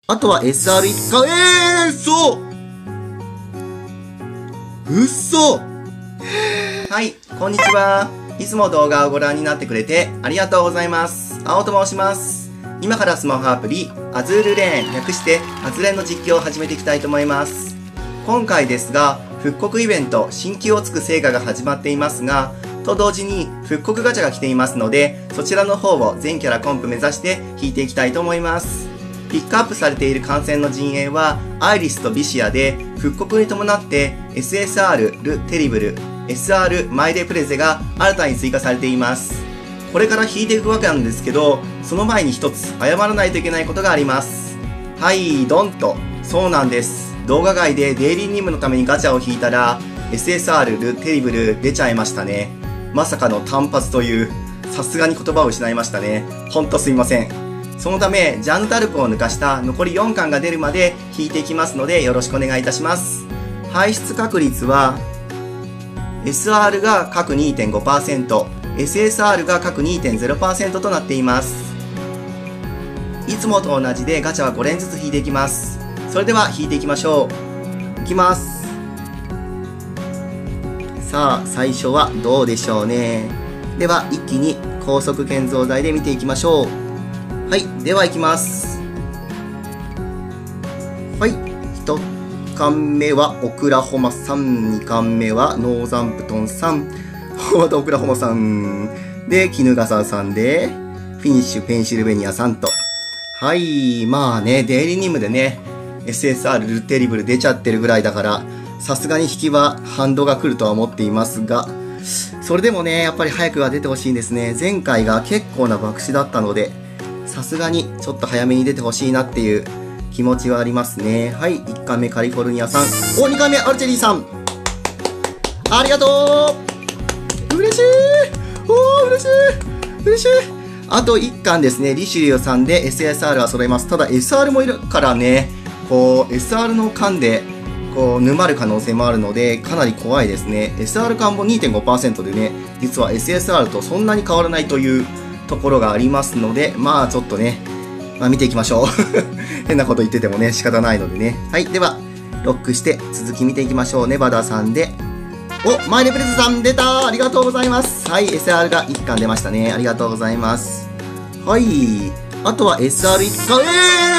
あとは SR1 か、嘘はい、こんにちは。いつも動画をご覧になってくれてありがとうございます。青と申します。今からスマホアプリ、アズールレーン、略してアズレンの実況を始めていきたいと思います。今回ですが、復刻イベント、新旧をつく成果が始まっていますが、と同時に復刻ガチャが来ていますので、そちらの方を全キャラコンプ目指して引いていきたいと思います。ピックアップされている観戦の陣営はアイリスとビシアで、復刻に伴って SSR ル・テリブル、SR マイレプレゼが新たに追加されています。これから引いていくわけなんですけど、その前に一つ謝らないといけないことがあります。はい、ドンと。そうなんです。動画外でデイリー任務のためにガチャを引いたら SSR ル・テリブル出ちゃいましたね。まさかの単発という、さすがに言葉を失いましたね。ほんとすいません。そのため、ジャンヌ・タルクを抜かした残り4巻が出るまで引いていきますのでよろしくお願いいたします。排出確率は、SR が各 2.5%、SSR が各 2.0% となっています。いつもと同じでガチャは5連ずつ引いていきます。それでは引いていきましょう。いきます。さあ、最初はどうでしょうね。では、一気に高速建造台で見ていきましょう。はい、では行きます。はい、1巻目はオクラホマさん、2巻目はノーザンプトンさん、またオクラホマさん、で、衣笠さんで、フィニッシュペンシルベニアさんと。はい、まあね、デイリー任務でね、SSR ル・テリブル出ちゃってるぐらいだから、さすがに引きは反動が来るとは思っていますが、それでもね、やっぱり早くは出てほしいんですね。前回が結構な爆死だったので、さすがにちょっと早めに出てほしいなっていう気持ちはありますね。はい、1巻目カリフォルニアさん。お、2巻目アルチェリーさん。ありがとう。嬉しい。おー、嬉しい。嬉しい。あと1巻ですね、リシュリューさんで SSR は揃います。ただ SR もいるからね、こう、SR の巻で、こう、沼る可能性もあるので、かなり怖いですね。SR 巻も 2.5% でね、実は SSR とそんなに変わらないというところがありますので、まあちょっとね、まあ見ていきましょう。変なこと言っててもね、仕方ないのでね。はい、では、ロックして続き見ていきましょう。ネバダさんで、お、マイレプレゼさん出た、ありがとうございます。はい、SR が1巻出ましたね。ありがとうございます。はい、あとは SR1 巻、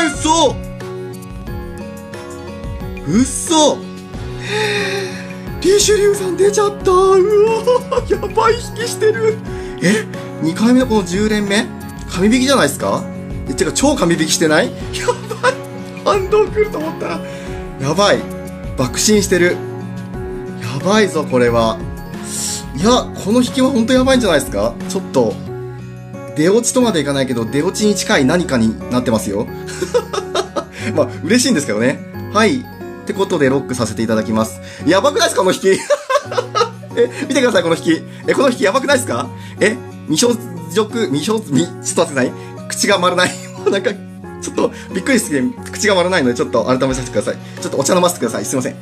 嘘リシュリューさん出ちゃった。うわー、やばい引きしてる。2回目のこの10連目神引きじゃないですか。てか超神引きしてない？やばい、反動来ると思ったらやばい、爆心してる。やばいぞこれは。いや、この引きは本当やばいんじゃないですか。ちょっと出落ちとまでいかないけど出落ちに近い何かになってますよ。まあ嬉しいんですけどね。はい、ってことでロックさせていただきます。やばくないですかこの引き。見てくださいこの引き。この引きやばくないですか。未所属、ちょっと待ってない、口が回らない。もうなんか、ちょっとびっくりして口が回らないので、ちょっと改めさせてください。ちょっとお茶飲ませてください。すいません。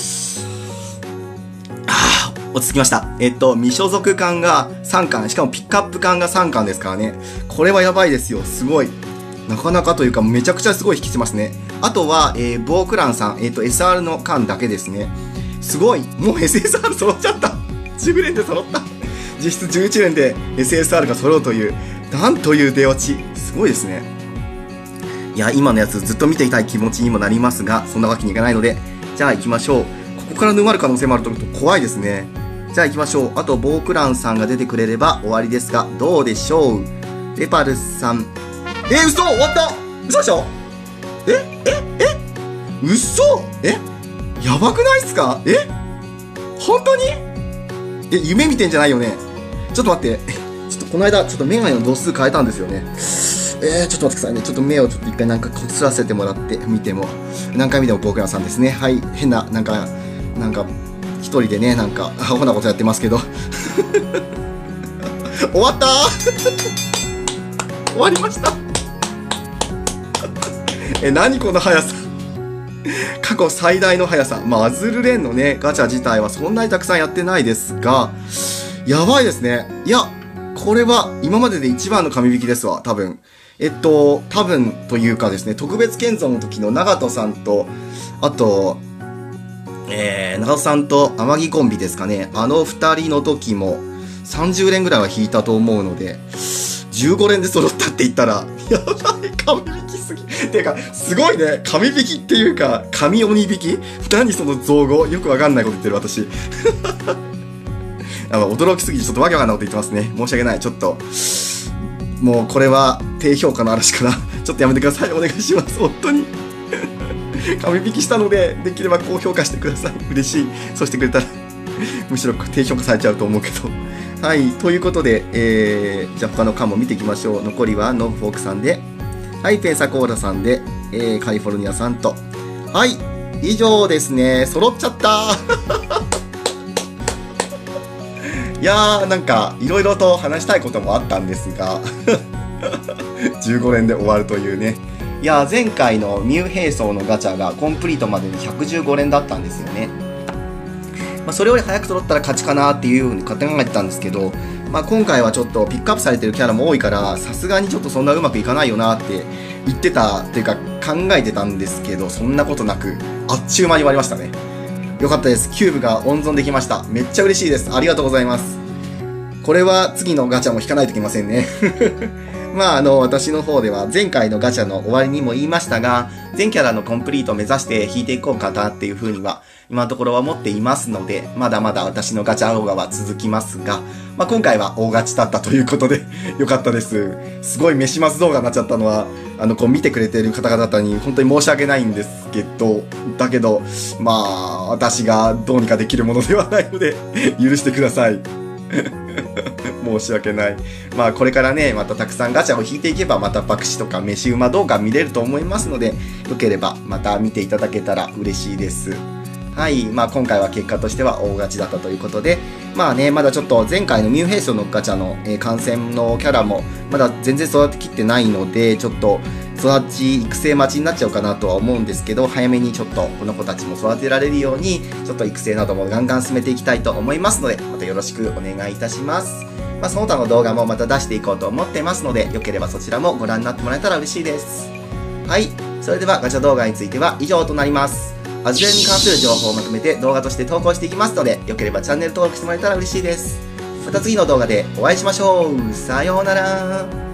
落ち着きました。未所属感が3巻、しかもピックアップ感が3巻ですからね。これはやばいですよ。すごい。なかなかというか、めちゃくちゃすごい引きしてますね。あとは、ボークランさん、SR の巻だけですね。すごい。もう SSR 揃っちゃった。10連で揃った。実質11連で SSR が揃うという、なんという出落ち。すごいですね。いや、今のやつずっと見ていたい気持ちにもなりますが、そんなわけにいかないので、じゃあ行きましょう。ここから沼る可能性もあると思うと怖いですね。じゃあ行きましょう。あと、ボークランさんが出てくれれば終わりですが、どうでしょう。レパルスさん。嘘終わった。嘘でしょ。嘘やばくないっすか。本当に夢見てんじゃないよね。ちょっと待って。ちょっとこの間、ちょっとメガネの度数変えたんですよね。ちょっと待ってくださいね。ちょっと目をちょっと一回なんかこすらせてもらって見ても、何回見てもボークランさんですね。はい。変な、なんか、一人でね、なんか、アホなことやってますけど。終わったー。終わりました。何この速さ。過去最大の速さ。まあ、アズルレーンのね、ガチャ自体はそんなにたくさんやってないですが、やばいですね。いや、これは今までで一番の神引きですわ、多分。 多分というかですね、特別建造の時の長門さんと、あと、長門さんと天城コンビですかね。あの二人の時も30連ぐらいは引いたと思うので、15連で揃ったって言ったら、やばい、神引きすぎ。ていうか、すごいね。神引きっていうか、神鬼引き？何その造語？よくわかんないこと言ってる私。驚きすぎてちょっとわけわかんないこと言ってますね。申し訳ない。ちょっと、もうこれは低評価の嵐かな。ちょっとやめてください。お願いします。本当に。神引きしたので、できれば高評価してください。嬉しい。そうしてくれたら、むしろ低評価されちゃうと思うけど。はい。ということで、じゃあ他の缶も見ていきましょう。残りはノブフォークさんで、はい、ペンサコーラさんで、カリフォルニアさんと。はい。以上ですね。揃っちゃったいやー、なんか、いろいろと話したいこともあったんですが、15連で終わるというね。いやー、前回のミュウヘイソーのガチャがコンプリートまでに115連だったんですよね。それより早く揃ったら勝ちかなっていう風に考えてたんですけど、今回はちょっとピックアップされてるキャラも多いから、さすがにちょっとそんなうまくいかないよなって言ってたというか考えてたんですけど、そんなことなく、あっちゅう間に終わりましたね。よかったです。キューブが温存できました。めっちゃ嬉しいです。ありがとうございます。これは次のガチャも引かないといけませんね。私の方では前回のガチャの終わりにも言いましたが、全キャラのコンプリートを目指して引いていこうかなっていう風には今のところは思っていますので、まだまだ私のガチャ動画は続きますが、今回は大勝ちだったということでよかったです。すごい飯ます動画になっちゃったのは、見てくれてる方々に本当に申し訳ないんですけど、だけど、私がどうにかできるものではないので許してください。申し訳ない。これからね、またたくさんガチャを引いていけば、また爆死とか飯馬動画見れると思いますので、よければまた見ていただけたら嬉しいです。はい。今回は結果としては大勝ちだったということで、まだちょっと前回のミュウヘイソのガチャの、観戦のキャラも、まだ全然育てきってないので、ちょっと育ち、育成待ちになっちゃうかなとは思うんですけど、早めにちょっとこの子たちも育てられるように、ちょっと育成などもガンガン進めていきたいと思いますので、またよろしくお願いいたします。その他の動画もまた出していこうと思ってますので、よければそちらもご覧になってもらえたら嬉しいです。はい。それではガチャ動画については以上となります。アズレに関する情報をまとめて動画として投稿していきますので、よければチャンネル登録してもらえたら嬉しいです。また次の動画でお会いしましょう。さようなら。